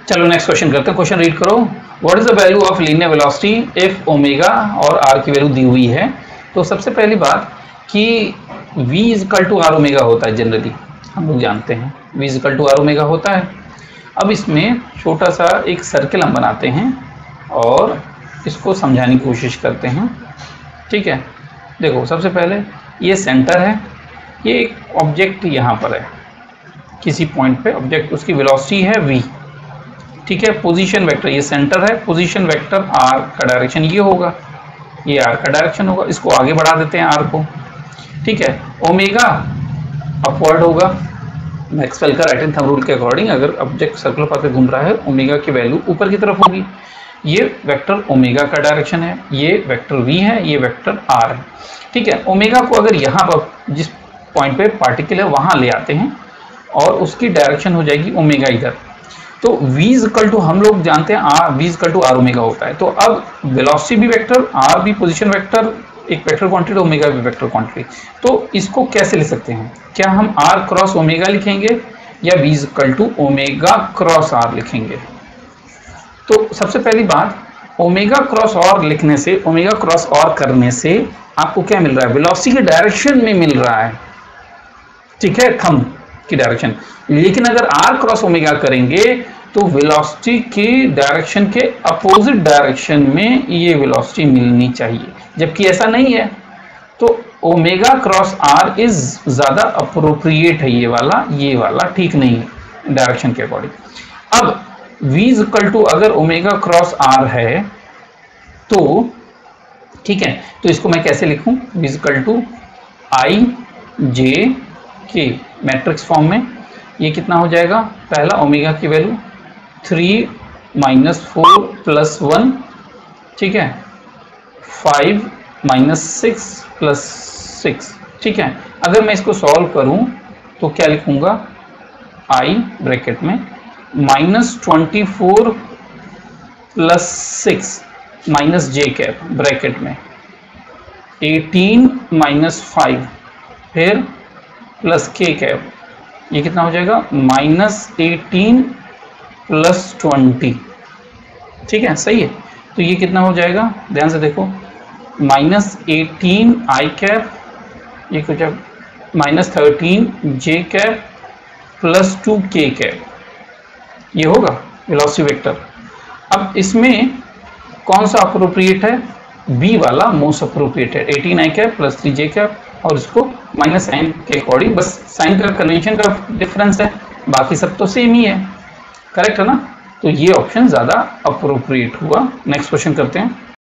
चलो next question करते हैं। क्वेश्चन रीड करो। What is the value of linear velocity if omega और आर की वैल्यू दी हुई है। तो सबसे पहली बात कि v equal to are omega होता है, जनरली हम लोग जानते हैं v equal to are omega होता है। अब इसमें छोटा सा एक सर्किल हम बनाते हैं और इसको समझाने की कोशिश करते हैं। ठीक है, देखो सबसे पहले ये सेंटर है, ये एक ऑब्जेक्ट यहाँ पर है, किसी पॉइंट पे ऑब्जेक्ट, उसकी वेलोसिटी है v। ठीक है, पोजीशन वेक्टर ये सेंटर है, पोजीशन वेक्टर r का डायरेक्शन ये होगा, ये r का डायरेक्शन होगा। इसको आगे बढ़ा देते हैं r को। ठीक है, ओमेगा अपवर्ड होगा, मैक्सवेल का राइट हैंड थंब रूल के अकॉर्डिंग अगर ऑब्जेक्ट सर्कुलर पाथ पे घूम रहा है ओमेगा की वैल्यू ऊपर की तरफ होगी। ये वेक्टर ओमेगा का डायरेक्शन है, ये वेक्टर v है, ये वेक्टर r है। ठीक है, ओमेगा को अगर यहाँ पर जिस पॉइंट पे पार्टिकल है वहां ले आते हैं और उसकी डायरेक्शन हो जाएगी ओमेगा इधर। तो v इक्वल टू हम लोग जानते हैं v equal to are omega होता है। तो अब वेलोसिटी भी वेक्टर, r भी पोजीशन वेक्टर, एक वेक्टर क्वांटिटी, ओमेगा भी वेक्टर क्वांटिटी। तो इसको कैसे लिख सकते हैं? क्या हम r क्रॉस ओमेगा लिखेंगे या v equal to omega cross r लिखेंगे? तो सबसे पहली बात, ओमेगा क्रॉस r लिखने से, ओमेगा क्रॉस r करने से आपको क्या मिल रहा है? वेलोसिटी के डायरेक्शन में मिल रहा है। ठीक है, थंब की डायरेक्शन। लेकिन अगर r क्रॉस ओमेगा करेंगे तो वेलोसिटी की डायरेक्शन के अपोजिट डायरेक्शन में ये वेलोसिटी मिलनी चाहिए, जबकि ऐसा नहीं है। तो ओमेगा क्रॉस r इज ज्यादा अप्रोप्रिएट है, ये वाला ठीक नहीं है डायरेक्शन के अकॉर्डिंग। अब v इक्वल टू अगर ओमेगा क्रॉस r है तो ठीक है, तो इसको मैं कैसे लिखूं? v equal to I J K matrix form में। ये कितना हो जाएगा? पहला ओमेगा की वैल्यू 3 माइनस 4 प्लस 1, ठीक है, 5 माइनस 6 प्लस 6। ठीक है, अगर मैं इसको सॉल्व करूं तो क्या लिखूंगा? आई ब्रैकेट में minus 24 plus 6 minus J cap bracket में 18 माइनस 5 फिर प्लस के कैप, ये कितना हो जाएगा? Minus 18 plus 20। ठीक है, सही है। तो ये कितना हो जाएगा? ध्यान से देखो, माइनस 18 आई कैप, ये कुछ माइनस 13 जे कैप प्लस 2 के कैप, ये होगा वेलोसिटी वेक्टर। अब इसमें कौन सा अप्रोप्रिएट है? बी वाला मोस्ट अप्रोप्रिएट है, 18 I cap plus 3 J cap, और इसको माइनस साइन के अकॉर्डिंग, बस साइन का कन्वेंशन का डिफरेंस है, बाकी सब तो सेम ही है। करेक्ट है ना? तो ये ऑप्शन ज्यादा अप्रोप्रिएट हुआ। नेक्स्ट क्वेश्चन करते हैं।